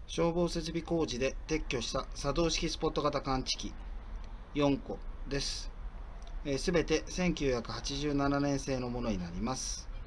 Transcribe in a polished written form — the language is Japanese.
消防設備工事で撤去した作動式スポット型感知器4個です。すべて1987年製のものになります。